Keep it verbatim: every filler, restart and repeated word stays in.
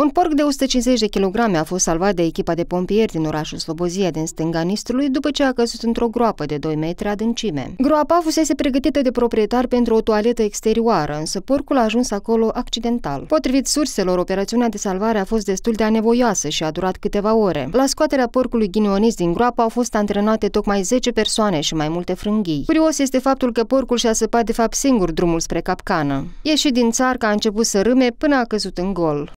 Un porc de o sută cincizeci de kilograme a fost salvat de echipa de pompieri din orașul Slobozia din stânga Nistrului după ce a căzut într-o groapă de doi metri adâncime. Groapa fusese pregătită de proprietar pentru o toaletă exterioară, însă porcul a ajuns acolo accidental. Potrivit surselor, operațiunea de salvare a fost destul de anevoioasă și a durat câteva ore. La scoaterea porcului ghinionist din groapă au fost antrenate tocmai zece persoane și mai multe frânghii. Curios este faptul că porcul și-a săpat de fapt singur drumul spre capcană. Ieșit din țarcă, a început să râme până a căzut în gol.